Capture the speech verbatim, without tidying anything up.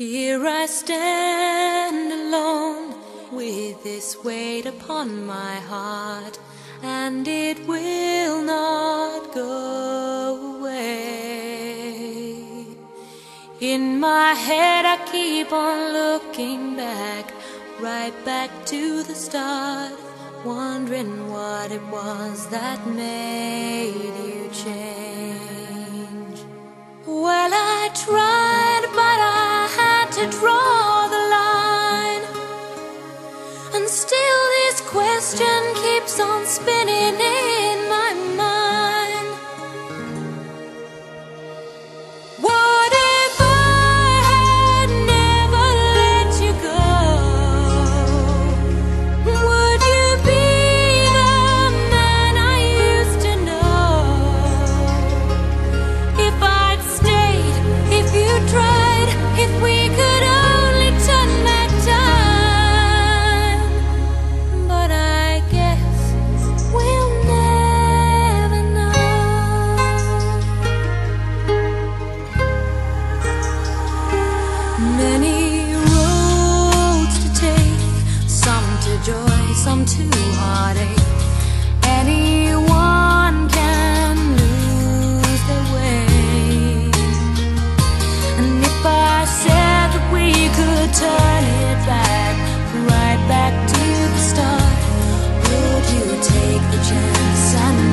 Here I stand alone with this weight upon my heart, and it will not go away. In my head I keep on looking back, right back to the start, wondering what it was that made you change. Well, I tried, but I had to draw the line, and still this question keeps on spinning in my mind. What if I had never let you go? Would you be the man I used to know? If I'd stayed, if you tried, if we could only turn back time. But I guess we'll never know. Many roads to take, some to joy, some to heartache. Anyone can lose their way. And if I said that we could turn it back, right back to the start, would you take the chance and